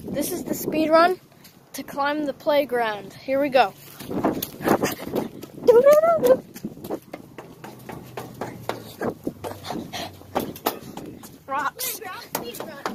This is the speed run to climb the playground. Here we go. Rocks.